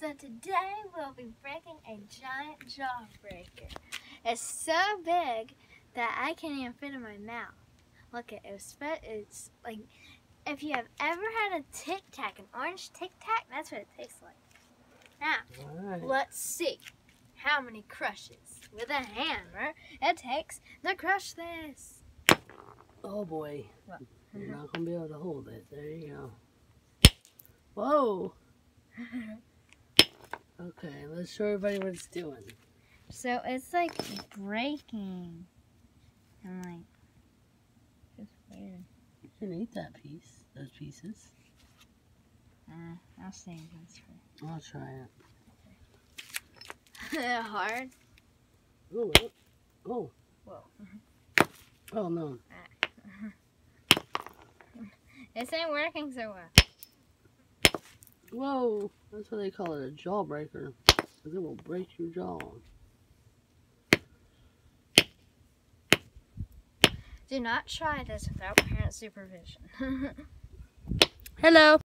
So today we'll be breaking a giant jawbreaker. It's so big that I can't even fit in my mouth. Look, it's like, if you have ever had a Tic Tac, an orange Tic Tac, that's what it tastes like. Now, let's see how many crushes with a hammer it takes to crush this. Oh boy. What? You're not going to be able to hold it. There you go. Whoa! Okay, let's show everybody what it's doing. So it's like breaking. And like, it's weird. You can eat that piece, those pieces. I'll save this for. I'll try it. Hard? Oh, oh. Whoa. Oh no. This ain't working so well. Whoa, that's what they call it, a jawbreaker. Because it will break your jaw. Do not try this without parent supervision. Hello.